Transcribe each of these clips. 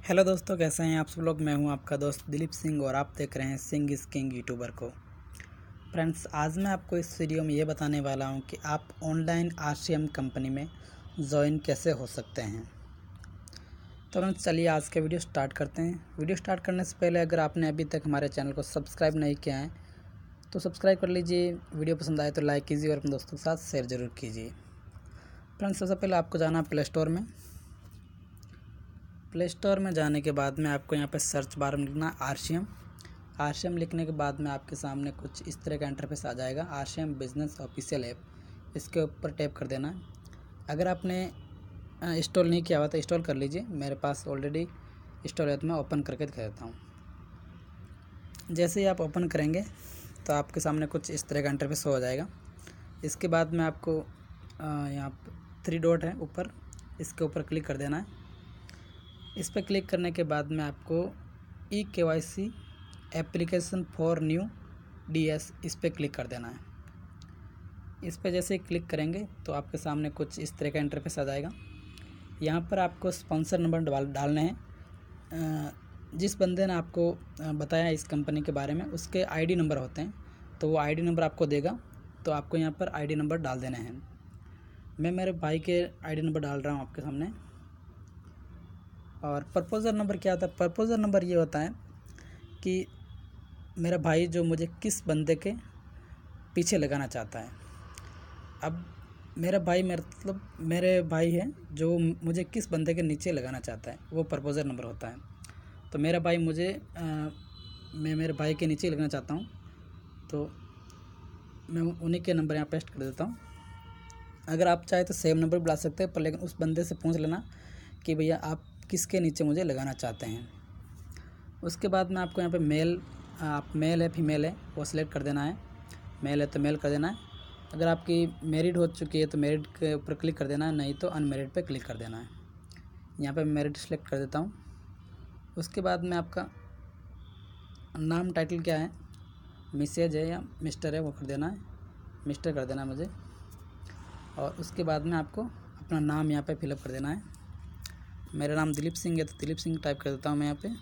Hello दोस्तों, कैसे हैं आप सब लोग। मैं हूं आपका दोस्त दिलीप सिंह और आप देख रहे हैं सिंह इज़ किंग यूट्यूबर को। फ्रेंड्स, आज मैं आपको इस वीडियो में ये बताने वाला हूं कि आप ऑनलाइन आरसीएम कंपनी में ज्वाइन कैसे हो सकते हैं। तो फ्रेंड्स, चलिए आज का वीडियो स्टार्ट करते हैं। वीडियो स्टार्ट करने से पहले अगर आपने अभी तक हमारे चैनल को सब्सक्राइब नहीं किया है तो सब्सक्राइब कर लीजिए। वीडियो पसंद आए तो लाइक कीजिए और अपने दोस्तों के साथ शेयर ज़रूर कीजिए। फ्रेंड्स, सबसे पहले आपको जाना है प्ले स्टोर में। प्ले स्टोर में जाने के बाद में आपको यहाँ पे सर्च बार में लिखना आरसीएम लिखने के बाद में आपके सामने कुछ इस तरह का इंटरफेस आ जाएगा। आरसीएम बिजनेस ऑफिशियल ऐप, इसके ऊपर टैप कर देना है। अगर आपने इंस्टॉल नहीं किया हुआ तो इंस्टॉल कर लीजिए। मेरे पास ऑलरेडी इंस्टॉल है तो मैं ओपन करके दिखा देता हूँ। जैसे ही आप ओपन करेंगे तो आपके सामने कुछ इस तरह का इंटरफेस हो जाएगा। इसके बाद में आपको यहाँ 3 डॉट है ऊपर, इसके ऊपर क्लिक कर देना है। इस पर क्लिक करने के बाद में आपको eKYC application for new DS इस पर क्लिक कर देना है। इस पर जैसे ही क्लिक करेंगे तो आपके सामने कुछ इस तरह का इंटरफेस आ जाएगा। यहाँ पर आपको स्पॉन्सर नंबर डालने हैं। जिस बंदे ने आपको बताया इस कंपनी के बारे में उसके ID नंबर होते हैं, तो वो ID नंबर आपको देगा, तो आपको यहाँ पर ID नंबर डाल देने हैं। मैं मेरे भाई के ID नंबर डाल रहा हूँ आपके सामने। और प्रपोज़र नंबर क्या होता है? प्रपोज़र नंबर ये होता है कि मेरा भाई जो मुझे किस बंदे के पीछे लगाना चाहता है। अब मेरा भाई मेरे भाई है जो मुझे किस बंदे के नीचे लगाना चाहता है, वो प्रपोज़र नंबर होता है। तो मेरा भाई मैं मेरे भाई के नीचे लगना चाहता हूँ, तो मैं उन्हीं के नंबर यहाँ पेस्ट कर देता हूँ। अगर आप चाहे तो सेम नंबर बुला सकते हैं, पर लेकिन उस बंदे से पूछ लेना कि भैया आप किसके नीचे मुझे लगाना चाहते हैं। उसके बाद में आपको यहाँ पे मेल है फीमेल है वो सिलेक्ट कर देना है। मेल है तो मेल कर देना है। अगर आपकी मैरिड हो चुकी है तो मैरिड के ऊपर क्लिक कर देना है, नहीं तो अनमैरिड पे क्लिक कर देना है। यहाँ पे मैरिड सिलेक्ट कर देता हूँ। उसके बाद में आपका नाम टाइटल क्या है, मिसेज है या मिस्टर है, वो कर देना है। मिस्टर कर देना है मुझे। और उसके बाद में आपको अपना नाम यहाँ पे फिलअप कर देना है। मेरा नाम दिलीप सिंह है तो दिलीप सिंह टाइप कर देता हूँ मैं यहाँ पे।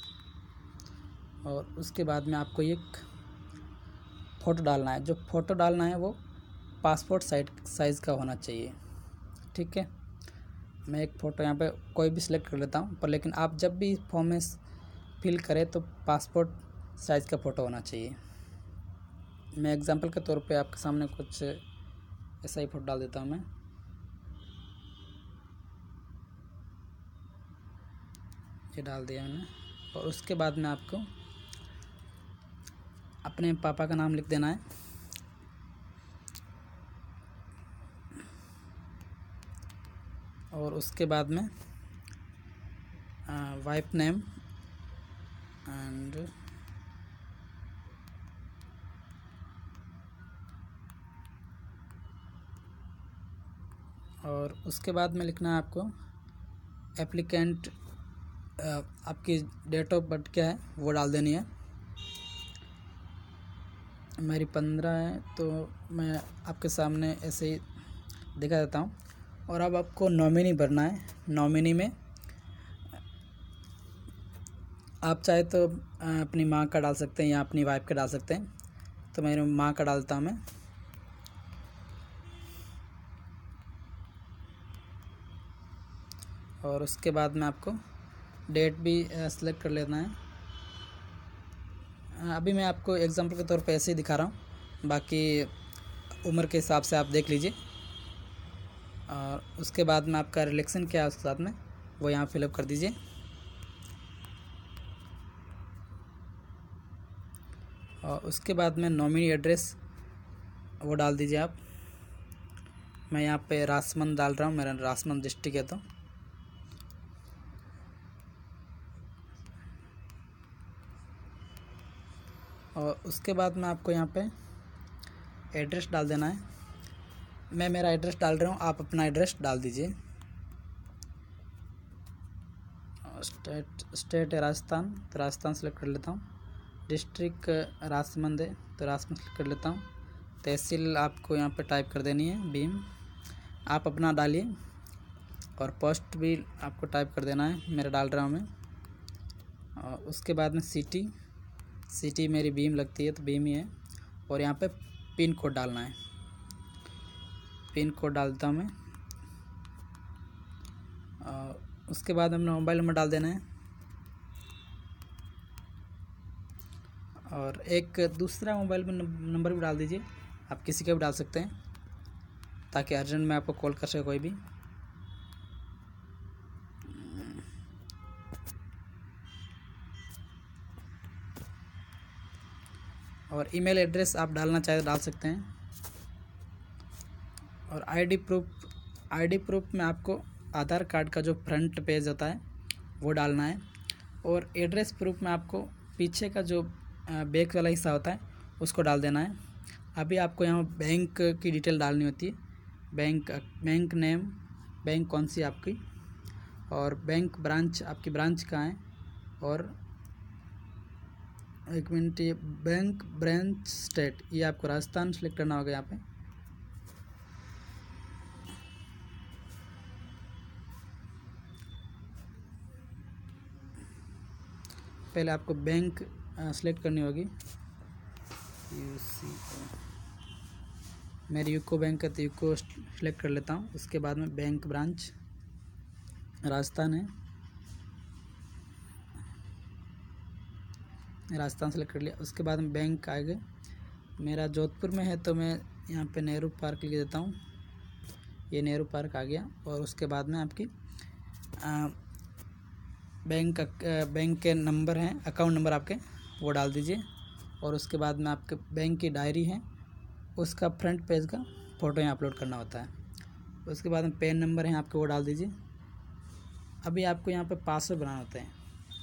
और उसके बाद में आपको एक फ़ोटो डालना है। जो फ़ोटो डालना है वो पासपोर्ट साइज़ का होना चाहिए, ठीक है। मैं एक फ़ोटो यहाँ पे कोई भी सिलेक्ट कर लेता हूँ, पर लेकिन आप जब भी फॉर्म में फिल करें तो पासपोर्ट साइज़ का फ़ोटो होना चाहिए। मैं एग्जांपल के तौर पे आपके सामने कुछ ऐसा ही फ़ोटो डाल देता हूँ मैं। ये डाल दिया मैंने। और उसके बाद में आपको अपने पापा का नाम लिख देना है। और उसके बाद में वाइफ नेम एंड और उसके बाद में लिखना है आपको एप्लीकेंट, आपकी डेट ऑफ बर्थ क्या है वो डाल देनी है। मेरी 15 है तो मैं आपके सामने ऐसे ही दिखा देता हूँ। और अब आपको नॉमिनी भरना है। नॉमिनी में आप चाहे तो अपनी माँ का डाल सकते हैं या अपनी वाइफ का डाल सकते हैं, तो मेरी माँ का डालता हूँ मैं। और उसके बाद में आपको डेट भी सेलेक्ट कर लेना है। अभी मैं आपको एग्जांपल के तौर पे ऐसे ही दिखा रहा हूँ, बाकी उम्र के हिसाब से आप देख लीजिए। और उसके बाद में आपका रिलेक्शन क्या है उसके साथ में वो यहाँ फिलअप कर दीजिए। और उसके बाद में नॉमिनी एड्रेस वो डाल दीजिए आप। मैं यहाँ पे राजसमंद डाल रहा हूँ, मेरा राजसमंद डिस्ट्रिक्ट है। तो और उसके बाद में आपको यहाँ पे एड्रेस डाल देना है। मैं मेरा एड्रेस डाल रहा हूँ, आप अपना एड्रेस डाल दीजिए। स्टेट है राजस्थान, तो राजस्थान सेलेक्ट कर लेता हूँ। डिस्ट्रिक्ट राजसमंद है तो राजसमंद सेलेक्ट कर लेता हूँ। तहसील आपको यहाँ पे टाइप कर देनी है भीम, आप अपना डालिए। और पोस्ट भी आपको टाइप कर देना है, मेरा डाल रहा हूँ मैं। और उसके बाद में सिटी मेरी भीम लगती है तो भीम ही है। और यहाँ पे पिन कोड डालना है, पिन कोड डालता हूँ मैं। उसके बाद अपना मोबाइल नंबर डाल देना है, और एक दूसरा मोबाइल नंबर भी डाल दीजिए, आप किसी का भी डाल सकते हैं ताकि अर्जेंट में आपको कॉल कर सके कोई भी। और ईमेल एड्रेस आप डालना चाहे तो डाल सकते हैं। और आईडी प्रूफ में आपको आधार कार्ड का जो फ्रंट पेज होता है वो डालना है। और एड्रेस प्रूफ में आपको पीछे का जो बैक वाला हिस्सा होता है उसको डाल देना है। अभी आपको यहाँ बैंक की डिटेल डालनी होती है, बैंक नेम, बैंक कौन सी आपकी, और बैंक ब्रांच, आपकी ब्रांच कहाँ है, और एक मिनट, ये बैंक ब्रांच स्टेट, ये आपको राजस्थान सेलेक्ट करना होगा। यहाँ पे पहले आपको बैंक सेलेक्ट करनी होगी। मेरी यूको बैंक है तो यूको सेलेक्ट कर लेता हूँ। उसके बाद में बैंक ब्रांच राजस्थान है, राजस्थान सेलेक्ट कर लिया। उसके बाद में बैंक आएगा, मेरा जोधपुर में है तो मैं यहाँ पे नेहरू पार्क लिख देता हूँ, ये नेहरू पार्क आ गया। और उसके बाद में आपकी बैंक के नंबर हैं, अकाउंट नंबर आपके वो डाल दीजिए। और उसके बाद में आपके बैंक की डायरी है, उसका फ्रंट पेज का फ़ोटो यहाँ अपलोड करना होता है। उसके बाद में पैन नंबर है आपके, वो डाल दीजिए। अभी आपको यहाँ पे पासवर्ड बनाना होता है।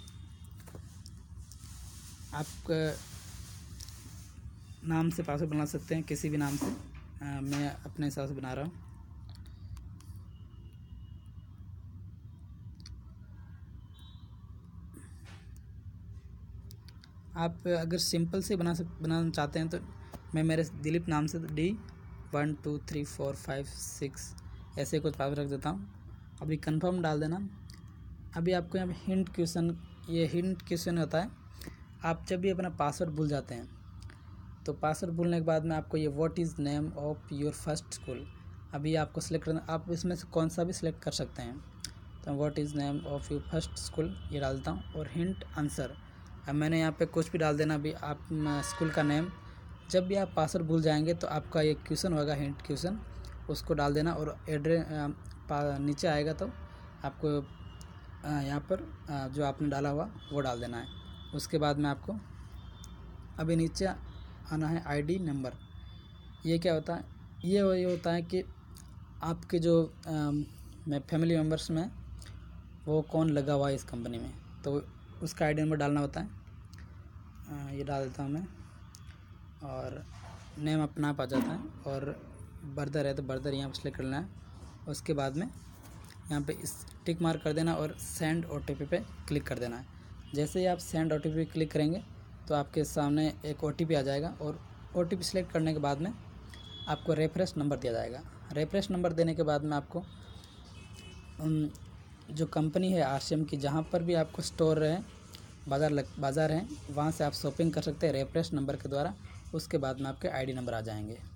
आप नाम से पासवर्ड बना सकते हैं, किसी भी नाम से, मैं अपने हिसाब से बना रहा हूँ। आप अगर सिंपल से बनाना चाहते हैं तो मैं मेरे दिलीप नाम से D1 2 3 4 5 6 ऐसे कुछ पासवर्ड रख देता हूँ। अभी कंफर्म डाल देना। अभी आपको यहाँ पे हिंट क्वेश्चन, ये हिंट क्वेश्चन होता है। आप जब भी अपना पासवर्ड भूल जाते हैं तो पासवर्ड भूलने के बाद में आपको ये what is name of your first school, अभी आपको सिलेक्ट करना, आप इसमें से कौन सा भी सिलेक्ट कर सकते हैं। तो what is name of your first school ये डालता हूँ। और हिंट आंसर, अब मैंने यहाँ पे कुछ भी डाल देना। अभी आप स्कूल का नेम, जब भी आप पासवर्ड भूल जाएंगे तो आपका ये क्वेश्चन होगा हिंट क्वेश्चन, उसको डाल देना। और एड्रेस नीचे आएगा तो आपको यहाँ पर जो आपने डाला हुआ वो डाल देना है। उसके बाद में आपको अभी नीचे आना है आईडी नंबर। ये क्या होता है, ये होता है कि आपके जो फैमिली मेम्बर्स में वो कौन लगा हुआ है इस कंपनी में, तो उसका आईडी नंबर डालना होता है। ये डाल देता हूँ मैं। और नेम अपना आप आ जाता है। और बर्दर है तो बर्दर यहाँ पर सेलेक्ट करना है। उसके बाद में यहाँ पे इस टिक मार्क कर देना और सेंड OTP पे क्लिक कर देना है। जैसे ही आप सेंड OTP पे क्लिक करेंगे तो आपके सामने एक OTP आ जाएगा। और OTP सेलेक्ट करने के बाद में आपको रेफरेंस नंबर दिया जाएगा। रेफरेंस नंबर देने के बाद में आपको जो कंपनी है RCM की, जहाँ पर भी आपको स्टोर है, बाज़ार है, वहाँ से आप शॉपिंग कर सकते हैं रेफरेंस नंबर के द्वारा। उसके बाद में आपके आईडी नंबर आ जाएंगे।